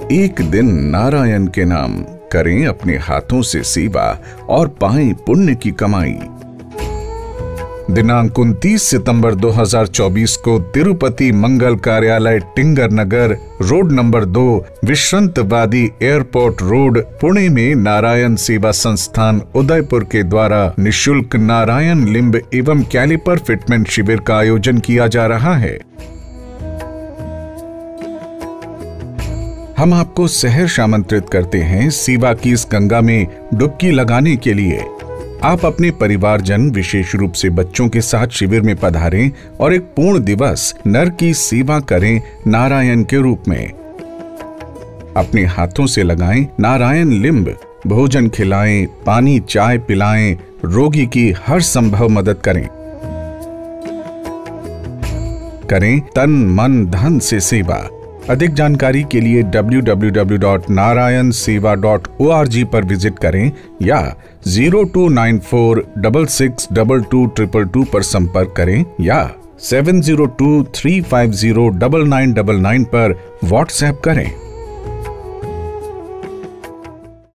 एक दिन नारायण के नाम करें अपने हाथों से सेवा और पाएं पुण्य की कमाई। दिनांक 29 सितंबर 2024 को Tirupati Mangal Karyalay Tingre Nagar road number 2 Vishrantwadi airport road Pune में नारायण सेवा संस्थान उदयपुर के द्वारा निशुल्क नारायण लिंब एवं कैलिपर फिटमेंट शिविर का आयोजन किया जा रहा है। हम आपको सहर्ष आमंत्रित करते हैं सेवा की इस गंगा में डुबकी लगाने के लिए। आप अपने परिवारजन विशेष रूप से बच्चों के साथ शिविर में पधारें और एक पूर्ण दिवस नर की सेवा करें नारायण के रूप में। अपने हाथों से लगाएं नारायण लिंब, भोजन खिलाएं, पानी चाय पिलाएं, रोगी की हर संभव मदद करें तन मन धन से सेवा। अधिक जानकारी के लिए www.narayanseva.org पर विजिट करें या 0294662222 पर संपर्क करें या 7023509999 पर व्हाट्सएप करें।